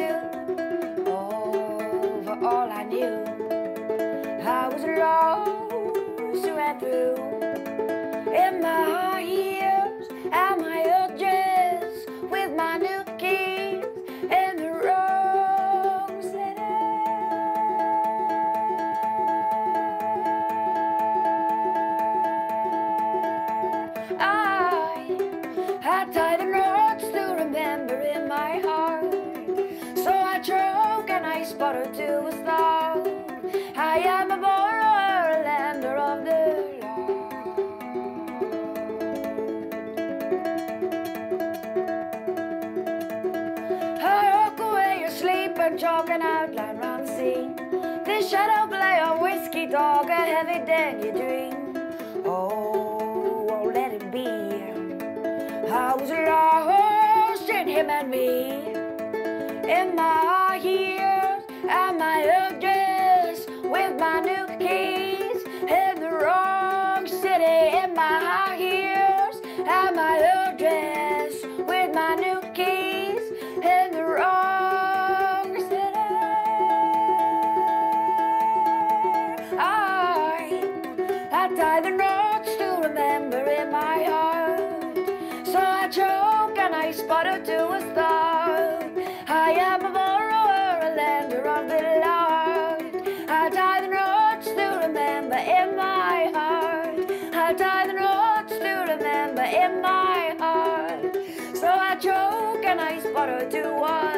Oh, for all I knew, I was lost right through. In my high heels and my old dress, with my new keys in the wrong city. I tied the knots to remember in my heart, so I choke and I sputter to a start. I am a borrower, a lender of the Lord. I walk away asleep and chalk an outline round the scene. This shadow play of whiskey talk, a heavy den you dream. Oh, let it be. I was lost in him and me, in my high heels and my old dress, with my new keys in the wrong city. In my high heels and my old dress, with my new keys in the wrong city. I tie the knots to remember in my heart, so I choke and I sputter to a start. I am a borrower, a lender of the Lord. I tie the knots to remember in my heart. I tie the knots to remember in my heart. So I choke and I sputter to a